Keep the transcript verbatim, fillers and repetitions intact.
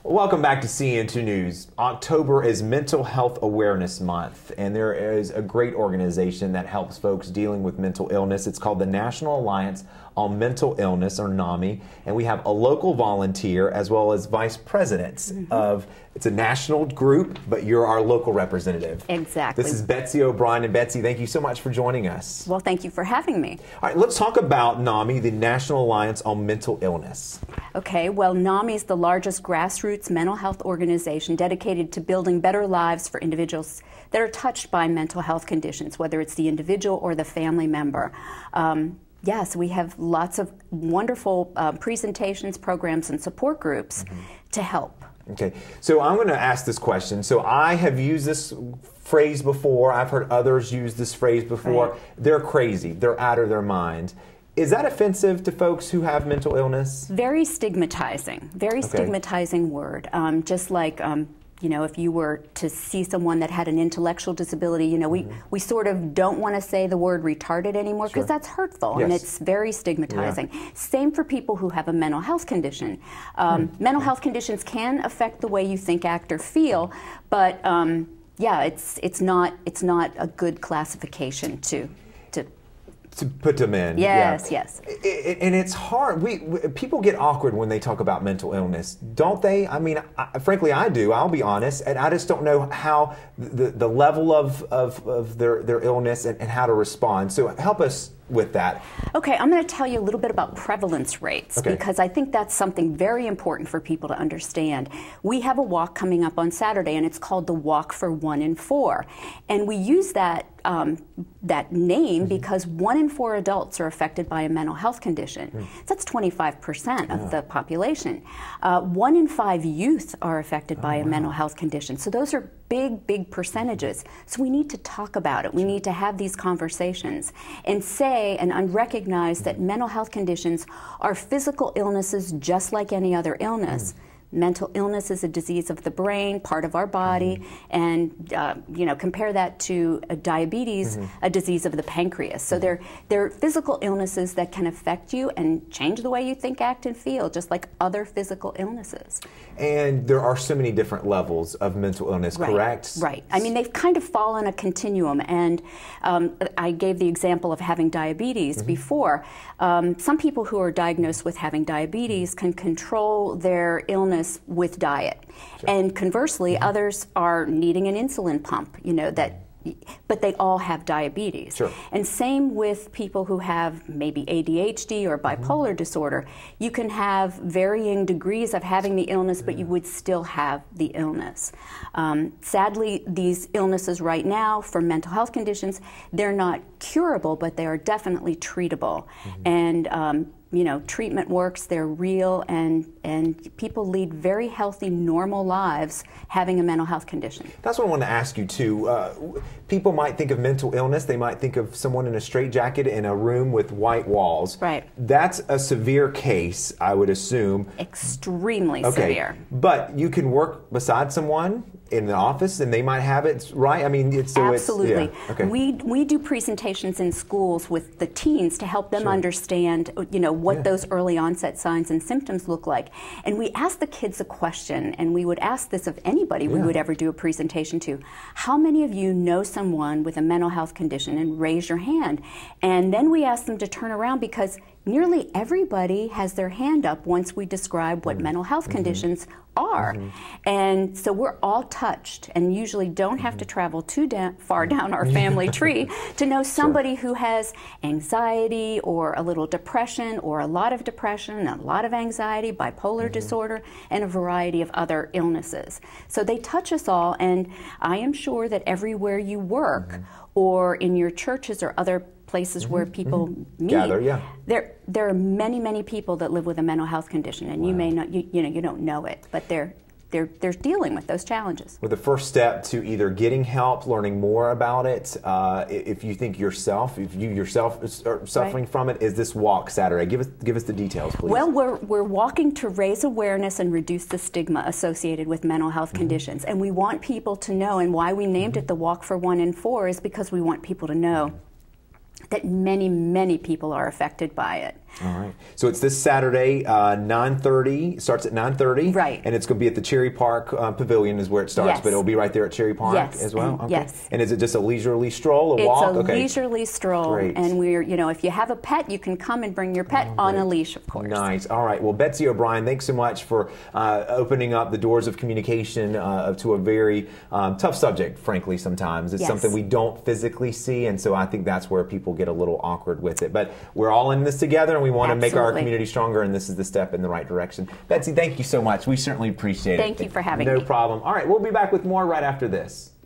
Welcome back to C N two News. October is Mental Health Awareness Month, and there is a great organization that helps folks dealing with mental illness. It's called the National Alliance on Mental Illness, or NAMI, and we have a local volunteer as well as vice presidents mm-hmm. of, it's a national group, but you're our local representative. Exactly. This is Betsy O'Brien, and Betsy, thank you so much for joining us. Well, thank you for having me. All right, let's talk about NAMI, the National Alliance on Mental Illness. Okay, well, NAMI is the largest grassroots mental health organization dedicated to building better lives for individuals that are touched by mental health conditions, whether it's the individual or the family member. Um, yes, we have lots of wonderful uh, presentations, programs, and support groups mm-hmm. to help. Okay, so I'm going to ask this question. So I have used this phrase before. I've heard others use this phrase before. Right. They're crazy. They're out of their mind. Is that offensive to folks who have mental illness? Very stigmatizing. Very okay. stigmatizing word. Um, just like, um, you know, if you were to see someone that had an intellectual disability, you know, we, mm-hmm. we sort of don't want to say the word retarded anymore because sure. that's hurtful yes. and it's very stigmatizing. Yeah. Same for people who have a mental health condition. Um, mm-hmm. Mental health conditions can affect the way you think, act, or feel, but um, yeah, it's, it's, not, it's not a good classification to to put them in. Yes, yeah. yes. It, it, and it's hard. We, we people get awkward when they talk about mental illness, don't they? I mean, I, frankly, I do. I'll be honest, and I just don't know how the the level of of, of their their illness and, and how to respond. So help us with that. Okay, I'm going to tell you a little bit about prevalence rates okay. because I think that's something very important for people to understand. We have a walk coming up on Saturday, and it's called the Walk for One in Four, and we use that um, that name mm-hmm. because one in four adults are affected by a mental health condition. Mm. So that's twenty-five percent yeah. of the population. Uh, one in five youth are affected oh, by a wow. mental health condition. So those are big, big percentages. So we need to talk about it. We need to have these conversations and say and recognize that mental health conditions are physical illnesses just like any other illness. Mm. Mental illness is a disease of the brain, part of our body, mm-hmm. and uh, you know, compare that to a diabetes, mm-hmm. a disease of the pancreas. So mm-hmm. they're, they're physical illnesses that can affect you and change the way you think, act, and feel, just like other physical illnesses. And there are so many different levels of mental illness, right. correct? Right. I mean, they've kind of fallen a continuum, and um, I gave the example of having diabetes mm-hmm. before. Um, some people who are diagnosed with having diabetes can control their illness with diet, sure. and conversely, mm-hmm. others are needing an insulin pump. You know that, but they all have diabetes. Sure. And same with people who have maybe A D H D or bipolar mm-hmm. disorder. You can have varying degrees of having the illness, but you would still have the illness. Um, sadly, these illnesses right now for mental health conditions, they're not curable, but they are definitely treatable. Mm-hmm. And um, you know, treatment works, they're real, and, and people lead very healthy, normal lives having a mental health condition. That's what I want to ask you, too. Uh, people might think of mental illness, they might think of someone in a straitjacket in a room with white walls. Right. That's a severe case, I would assume. Extremely okay. severe. But you can work beside someone in the office and they might have it, right? I mean, it's so absolutely. It's, yeah. okay. We we do presentations in schools with the teens to help them sure. understand, you know, what yeah. those early onset signs and symptoms look like. And we ask the kids a question, and we would ask this of anybody yeah. we would ever do a presentation to. How many of you know someone with a mental health condition? And raise your hand. And then we ask them to turn around because nearly everybody has their hand up once we describe what mm-hmm. mental health mm-hmm. conditions are. Mm-hmm. And so we're all touched and usually don't have mm-hmm. to travel too da far down our family tree to know somebody sure. who has anxiety or a little depression or a lot of depression, a lot of anxiety, bipolar mm-hmm. disorder, and a variety of other illnesses. So they touch us all, and I am sure that everywhere you work mm-hmm. or in your churches or other places mm-hmm. where people mm-hmm. meet, gather, yeah. there there are many, many people that live with a mental health condition, and wow. you may not, you, you know, you don't know it, but they're they're they're dealing with those challenges. Well, the first step to either getting help, learning more about it, uh, if you think yourself, if you yourself are suffering right. from it, is this walk Saturday? Give us give us the details, please. Well, we're we're walking to raise awareness and reduce the stigma associated with mental health mm-hmm. conditions, and we want people to know. And why we named mm-hmm. it the Walk for One in Four is because we want people to know that many, many people are affected by it. All right. So it's this Saturday, uh, nine thirty. Starts at nine thirty. Right. And it's going to be at the Cherry Park uh, Pavilion is where it starts, Yes. but it'll be right there at Cherry Park Yes. as well? And, okay. yes. And is it just a leisurely stroll, a It's walk? a okay. leisurely stroll. Great. And we're, you know, if you have a pet, you can come and bring your pet Oh, on great. a leash, of course. Nice. All right. Well, Betsy O'Brien, thanks so much for uh, opening up the doors of communication uh, to a very um, tough subject, frankly, sometimes. It's Yes. something we don't physically see, and so I think that's where people get a little awkward with it. But we're all in this together, and we want to make our Absolutely. community stronger, and this is the step in the right direction. Betsy, thank you so much. We certainly appreciate it. Thank you for having no me. No problem. All right. We'll be back with more right after this.